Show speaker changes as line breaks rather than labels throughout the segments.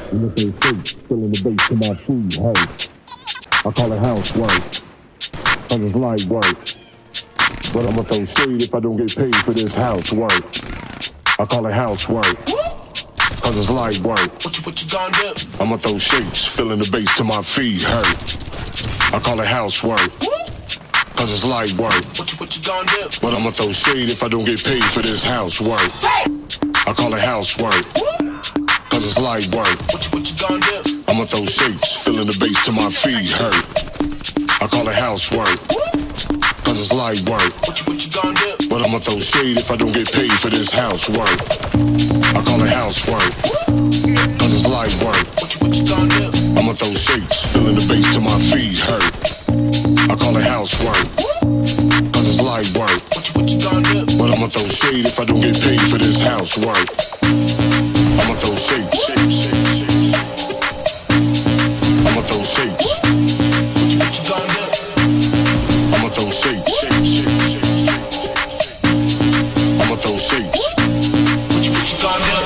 And if they fake, filling the bass to my feet, hey. I call it housework, cause it's light work. But I'ma throw shade if I don't get paid for this housework. I call it housework, cause it's light work.
What you gonna do?
I'ma throw shapes, filling the bass to my feet hurt. I call it housework, cause it's light work.
What you gonna do?
But I'ma throw shade if I don't get paid for this housework. I call it housework, cause it's light work.
What you gonna do?
I'ma throw shapes, filling the bass to my feet hurt. I call it housework, cause it's light work.
What you gonna do?
But I'ma throw shade if I don't get paid for this housework. I call it housework, cause it's light work.
What you gonna do?
I'ma throw shapes, filling the bass to my feet hurt. I call it housework, cause it's light work.
What you gonna do?
But I'ma throw shade if I don't get paid for this housework. I'ma throw shapes. I'ma throw shapes.
What you gonna do?
I'ma throw shapes. I'ma throw shapes.
What you gonna do?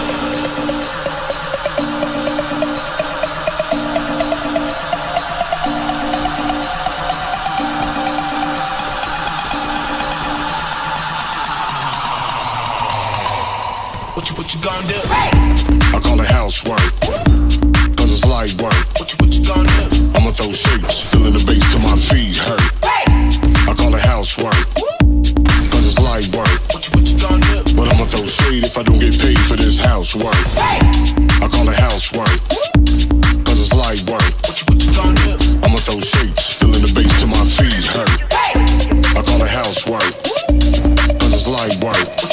What you gonna do?
I call it housework, cause it's light work.
What you gonna do?
I'ma throw shapes, filling the bass to my feet hurt. I call it housework, cause it's light work.
What you gonna do?
But I'ma throw shade if I don't get paid for this housework. I call it housework, cause it's light work.
What you gonna do?
I'ma throw shapes, filling the bass to my feet hurt. I call it housework, cause it's light work.